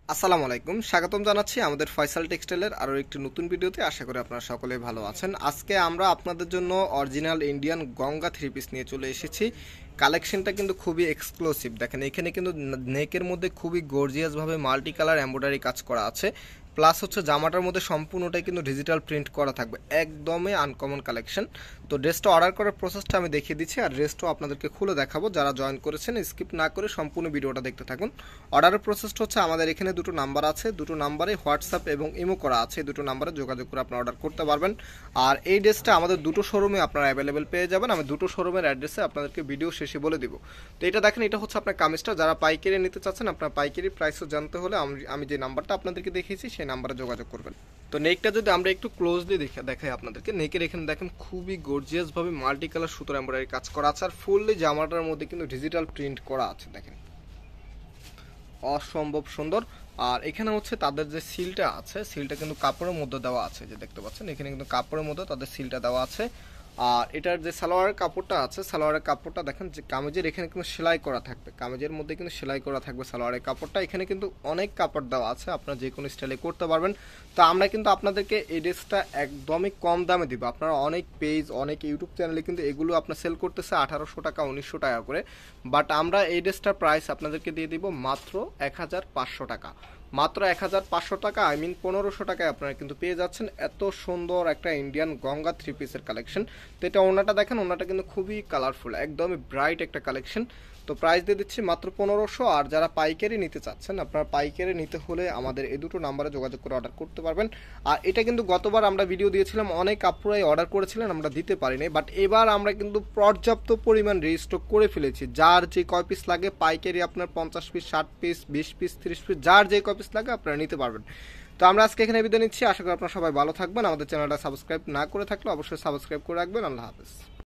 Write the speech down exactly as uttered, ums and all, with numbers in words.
আসসালামু আলাইকুম, স্বাগতম জানাচ্ছি আমাদের ফয়সাল টেক্সটাইলের আরও একটি নতুন ভিডিওতে। আশা করি আপনারা সকলেই ভালো আছেন। আজকে আমরা আপনাদের জন্য original Indian Ganga three piece নিয়ে চলে এসেছি। কালেকশনটা কিন্তু খুবই এক্সক্লুসিভ। দেখেন এখানে কিন্তু নেকের মধ্যে খুবই গর্জিয়াসভাবে মাল্টি কালার এমব্রয়ডারি কাজ করা আছে, প্লাস হচ্ছে জামাটার মধ্যে সম্পূর্ণটাই কিন্তু ডিজিটাল প্রিন্ট করা থাকবে, একদমই আনকমন কালেকশন। তো ড্রেসটা অর্ডার করার প্রসেসটা আমি দেখিয়ে দিচ্ছি, আর ড্রেসটাও আপনাদেরকে খুলে দেখাবো। যারা জয়েন করেছেন স্কিপ না করে সম্পূর্ণ ভিডিওটা দেখতে থাকুন। অর্ডারের প্রসেসটা হচ্ছে আমাদের এখানে দুটো নাম্বার আছে, দুটো নাম্বারে হোয়াটসঅ্যাপ এবং ইমো করা আছে, দুটো নাম্বারে যোগাযোগ করে আপনারা অর্ডার করতে পারবেন। আর এই ড্রেসটা আমাদের দুটো শোরুমে আপনারা অ্যাভেলেবেল পেয়ে যাবেন। আমি দুটো শোরুমের অ্যাড্রেসে আপনাদেরকে ভিডিও শেষে বলে দিব। তো এটা দেখেন, এটা হচ্ছে আপনার কামিজটা। যারা পাইকারি নিতে চাচ্ছেন, আপনার পাইকারি প্রাইসও জানতে হলে আমি আমি যে নাম্বারটা আপনাদেরকে দেখিয়েছি সেই নাম্বারে যোগাযোগ করবেন। তো নেকটা যদি আমরা একটু ক্লোজলি দেখে দেখাই আপনাদেরকে, নেকের এখানে দেখেন খুবই গর্জিয়াস ভাবে মাল্টি কালার সুতোর এমব্রয়ডারি কাজ করা আছে, আর ফুললি জামাটার মধ্যে কিন্তু ডিজিটাল প্রিন্ট করা আছে। দেখেন অসম্ভব সুন্দর। আর এখানে হচ্ছে তাদের যে সিলটা আছে, সিলটা কিন্তু কাপড়ের মধ্যে দেওয়া আছে, যে দেখতে পাচ্ছেন এখানে কিন্তু কাপড়ের মধ্যে তাদের সিলটা দেওয়া আছে। আর এটার যে সালোয়ারের কাপড়টা আছে, সালোয়ারের কাপড়টা দেখেন যে কামিজের এখানে কিন্তু সেলাই করা থাকবে, কামিজের মধ্যে কিন্তু সেলাই করা থাকবে সালোয়ারের কাপড়টা। এখানে কিন্তু অনেক কাপড় দেওয়া আছে, আপনারা যে কোনো স্টাইলে করতে পারবেন। তো আমরা কিন্তু আপনাদেরকে এই ড্রেসটা একদমই কম দামে দিব। আপনারা অনেক পেজ, অনেক ইউটিউব চ্যানেলে কিন্তু এগুলো আপনার সেল করতেছে আঠারোশো টাকা উনিশশো টাকা করে, বাট আমরা এই ড্রেসটার প্রাইস আপনাদেরকে দিয়ে দিব মাত্র এক হাজার পাঁচশো টাকা। মাত্র এক হাজার পাঁচশো টাকা, আই মিন পনেরোশো টাকায় আপনারা কিন্তু পেয়ে যাচ্ছেন এত সুন্দর একটা ইন্ডিয়ান গঙ্গা থ্রি পিসের কালেকশন। তো এটা ওনাটা দেখেন, ওনাটা কিন্তু খুবই কালারফুল, একদমই ব্রাইট একটা কালেকশন। তো প্রাইস দিয়ে দিচ্ছি মাত্র পনেরোশো। আর যারা পাইকারি নিতে চাচ্ছেন, আপনারা পাইকারি নিতে হলে আমাদের এই দুটো নাম্বারে যোগাযোগ করে অর্ডার করতে পারবেন। আর এটা কিন্তু গতবার আমরা ভিডিও দিয়েছিলাম, অনেক আপুরাই অর্ডার করেছিলেন, আমরা দিতে পারিনি, বাট এবার আমরা কিন্তু পর্যাপ্ত পরিমাণ রিস্টক করে ফেলেছি। যার যে কয় পিস লাগে পাইকারি, আপনার পঞ্চাশ পিস, ষাট পিস, বিশ পিস, তিরিশ পিস, যার যে কয় পিস লাগে আপনারা নিতে পারবেন। তো আমরা আজকে এখানে বিদায় নিচ্ছি। আশা করি আপনারা সবাই ভালো থাকবেন। আমাদের চ্যানেলটা সাবস্ক্রাইব না করে থাকলে অবশ্যই সাবস্ক্রাইব করে রাখবেন। আল্লাহ হাফেজ।